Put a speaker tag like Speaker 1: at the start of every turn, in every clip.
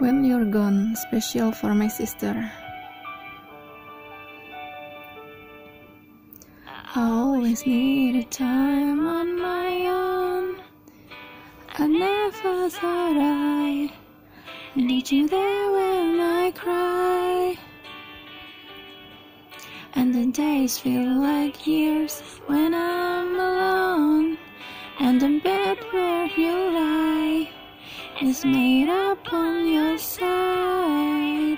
Speaker 1: When you're gone, special for my sister. I always needed time on my own. I never thought I need you there when I cry. And the days feel like years when I'm alone. And the bed where you lie is made up on your side.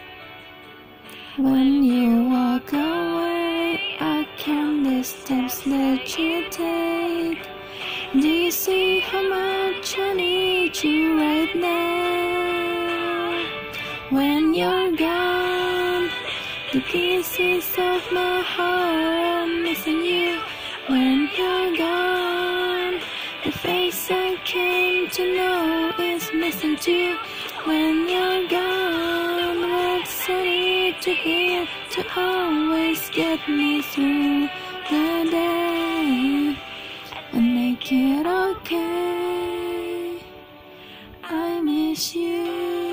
Speaker 1: When you walk away, I count the steps that you take. Do you see how much I need you right now? When you're gone, the pieces of my heart are missing you. When you're gone, the face I came to know is missing too. When you're gone, words I need to hear to always get me through the day and make it okay. I miss you.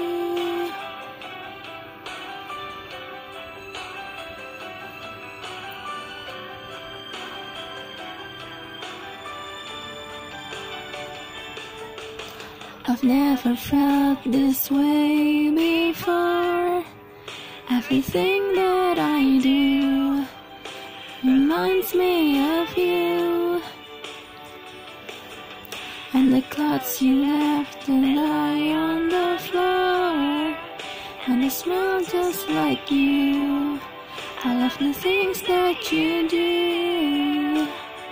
Speaker 1: I've never felt this way before. Everything that I do reminds me of you. And the clothes you left that lie on the floor, and they smell just like you. I love the things that you do.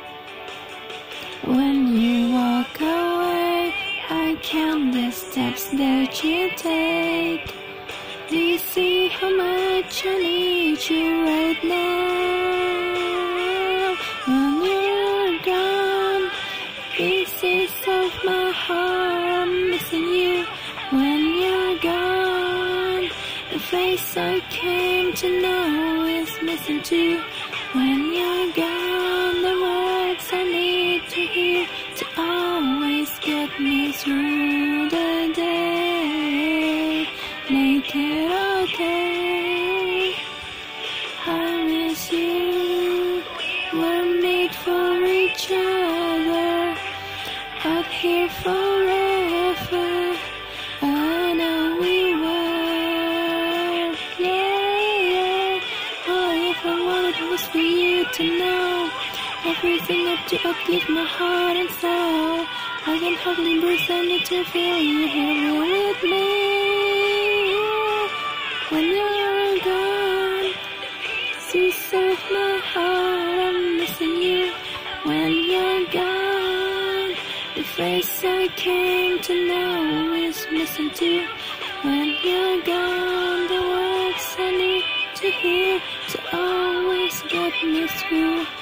Speaker 1: When you walk away, I count the steps that you take. Do you see how much I need you right now? When you're gone, pieces of my heart are missing you. When you're gone, the face I came to know is missing too. When you're gone, the words I need to hear to always get me through the day. Make it okay. I miss you. We're made for each other, out here forever. I know we were, yeah. All I ever wanted was for you to know everything I do, I give my heart and soul. I can hardly breathe, I need to feel you here with me. When you're gone, pieces of my heart, I'm missing you. When you're gone, the face I came to know is missing too. When you're gone, the words I need to hear to always get me through